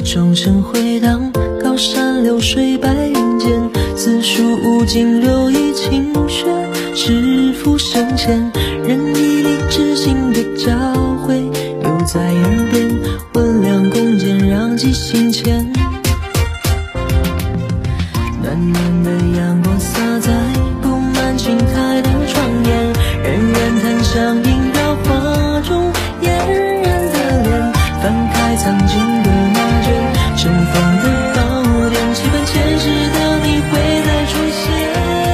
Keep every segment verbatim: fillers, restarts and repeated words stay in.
钟声回荡，高山流水白云间，四书五经六艺勤学，师父身前，仁义礼智信的教诲，犹在耳边，温良恭俭让记心间。暖暖的阳光洒在布满青苔的窗沿，人人谈香萦绕花中嫣然的脸，翻开藏经的那卷尘封的宝典，期盼前世的你会再出现。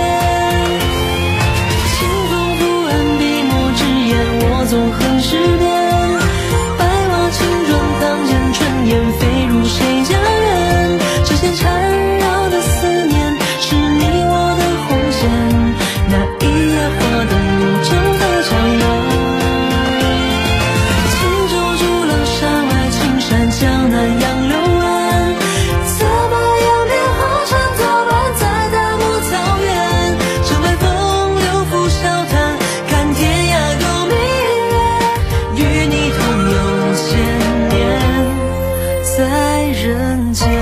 清风拂岸，笔墨纸砚，我纵横诗篇，白马青砖当前，春燕飞入谁家园？指尖缠绕的思念，是你我的红线，那一夜画的幽州的长远。轻舟逐浪山外青山，江南杨柳岸，策马扬鞭豪船作伴，在大漠草原，城外风流拂晓谈，看天涯共明月，与你同游千年在人间。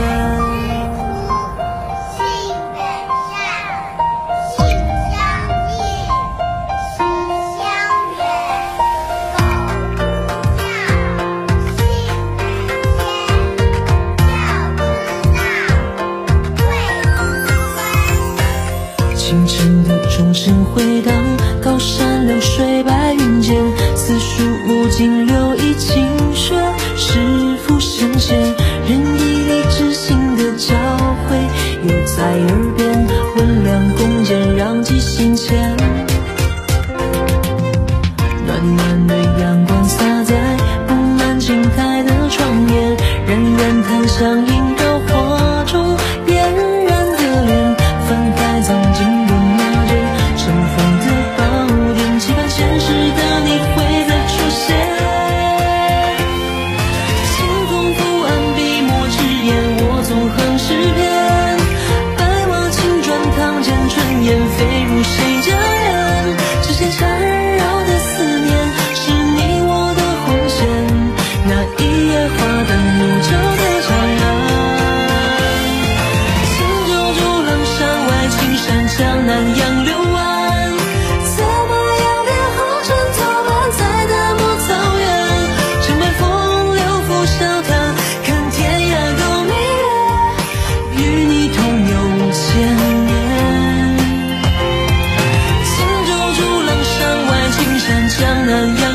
清晨的钟声回荡，高山流水白云间，四书五经六艺勤学，师父身前，仁义礼智信的教诲，犹在耳边，温良恭俭让记心间。暖暖的阳光洒在布满青苔的窗沿，人人谈香萦绕花中嫣然的脸，翻开藏经的那卷尘封的宝典，期盼前世的你会再出现。清风拂岸，笔墨纸砚，我纵横诗篇，白马青砖当前，春燕飞入谁家园？指尖缠绕的思念，是你我的红线，那一夜画的幽州的长远。轻舟逐浪山外青山，江南杨柳岸，策马扬鞭豪船作伴，在大漠草原，城外风流拂晓谈，看天涯共明月，与你同游千年。轻舟逐浪山外青山，江南杨